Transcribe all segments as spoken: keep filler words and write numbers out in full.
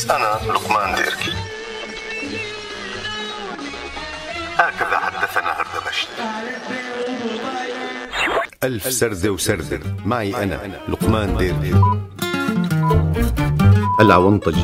أنا لقمان ديركي. هكذا حدثنا هردبشت. ألف سردة وسردة معي أنا لقمان ديركي. العونطجي.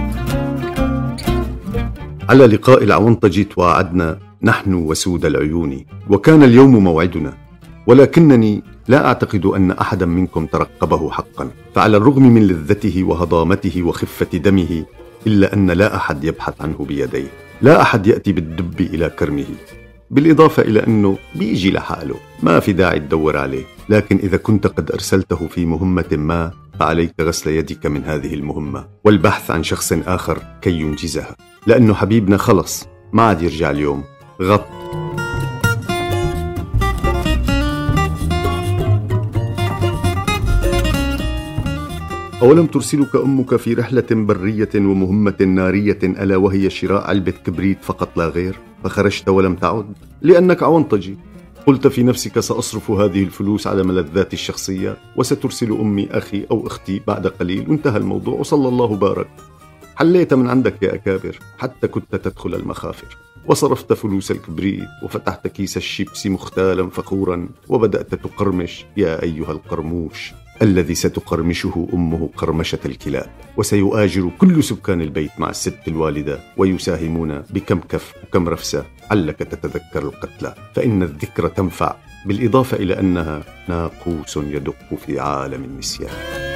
على لقاء العونطجي تواعدنا نحن وسود العيون، وكان اليوم موعدنا، ولكنني لا أعتقد أن أحدا منكم ترقبه حقا، فعلى الرغم من لذته وهضامته وخفة دمه إلا أن لا أحد يبحث عنه بيديه، لا أحد يأتي بالدب إلى كرمه، بالإضافة إلى أنه بيجي لحاله، ما في داعي تدور عليه. لكن إذا كنت قد أرسلته في مهمة ما فعليك غسل يدك من هذه المهمة والبحث عن شخص آخر كي ينجزها، لأنه حبيبنا خلص ما عاد يرجع اليوم. غط. أولم ترسلك أمك في رحلة برية ومهمة نارية ألا وهي شراء علبة كبريت فقط لا غير، فخرجت ولم تعد لأنك عونطجي؟ قلت في نفسك سأصرف هذه الفلوس على ملذاتي الشخصية، وسترسل أمي أخي أو أختي بعد قليل، وانتهى الموضوع وصلى الله بارك. حليت من عندك يا أكابر حتى كنت تدخل المخافر، وصرفت فلوس الكبريت وفتحت كيس الشيبسي مختالا فخورا وبدأت تقرمش يا أيها القرموش الذي ستقرمشه أمه قرمشة الكلاب، وسيؤاجر كل سكان البيت مع الست الوالدة ويساهمون بكم كف وكم رفسة علك تتذكر القتلى، فإن الذكر تنفع، بالإضافة إلى أنها ناقوس يدق في عالم النسيان.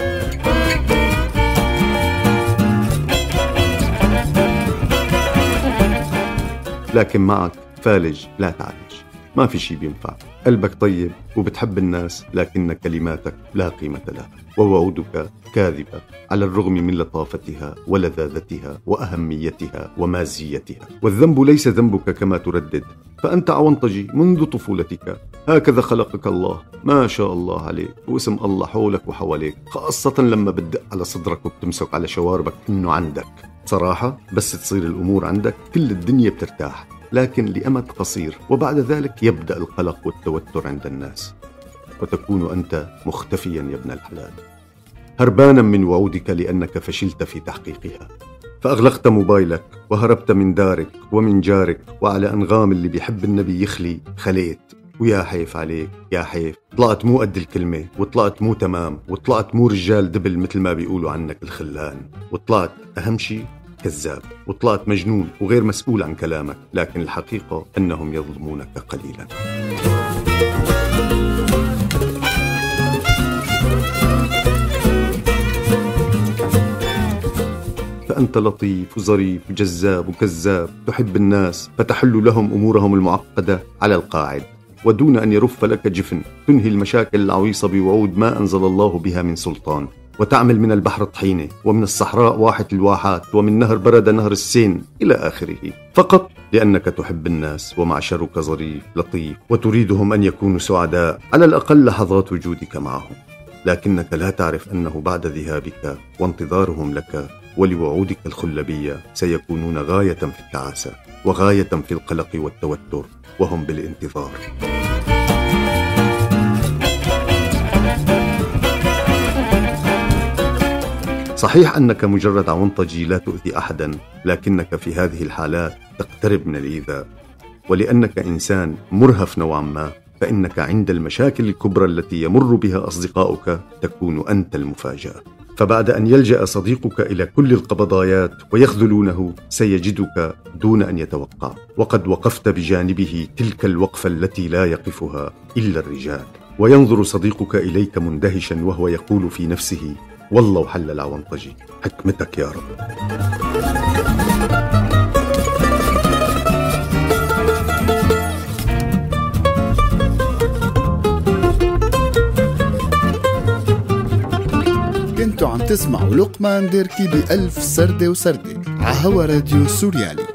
لكن معك فالج لا تعالج، ما في شي بينفع. قلبك طيب وبتحب الناس، لكن كلماتك لا قيمة لها، ووعودك كاذبة على الرغم من لطافتها ولذاذتها وأهميتها ومازيتها. والذنب ليس ذنبك كما تردد، فأنت عونطجي منذ طفولتك، هكذا خلقك الله، ما شاء الله عليك، واسم الله حولك وحواليك، خاصة لما بتدق على صدرك وبتمسك على شواربك إنه عندك. صراحة بس تصير الأمور عندك كل الدنيا بترتاح، لكن لأمد قصير، وبعد ذلك يبدأ القلق والتوتر عند الناس، وتكون أنت مختفيا يا ابن الحلال، هربانا من وعودك لأنك فشلت في تحقيقها، فأغلقت موبايلك وهربت من دارك ومن جارك، وعلى أنغام اللي بيحب النبي يخلي خليت، ويا حيف عليك يا حيف، طلعت مو قد الكلمة، وطلعت مو تمام، وطلعت مو رجال دبل مثل ما بيقولوا عنك الخلان، وطلعت أهم شيء كذاب، وطلعت مجنون وغير مسؤول عن كلامك، لكن الحقيقة أنهم يظلمونك قليلا. فأنت لطيف وظريف وجذاب وكذاب، تحب الناس فتحل لهم أمورهم المعقدة على القاعد، ودون أن يرف لك جفن تنهي المشاكل العويصة بوعود ما أنزل الله بها من سلطان، وتعمل من البحر طحينة، ومن الصحراء واحة الواحات، ومن نهر برد نهر السين إلى آخره، فقط لأنك تحب الناس ومعشرك ظريف لطيف، وتريدهم أن يكونوا سعداء على الأقل لحظات وجودك معهم، لكنك لا تعرف أنه بعد ذهابك وانتظارهم لك ولوعودك الخلبية سيكونون غاية في التعاسة وغاية في القلق والتوتر، وهم بالانتظار. صحيح أنك مجرد عونطجي لا تؤذي أحدا، لكنك في هذه الحالات تقترب من الإيذاء، ولأنك إنسان مرهف نوعا ما، فإنك عند المشاكل الكبرى التي يمر بها أصدقاؤك تكون أنت المفاجأة، فبعد أن يلجأ صديقك إلى كل القبضايات ويخذلونه سيجدك دون أن يتوقع، وقد وقفت بجانبه تلك الوقفة التي لا يقفها إلا الرجال، وينظر صديقك إليك مندهشا وهو يقول في نفسه والله وحل العونطجي، حكمتك يا رب. كنتوا عم تسمعوا لقمان ديركي بألف سردة وسردة عهوا راديو سوريالي.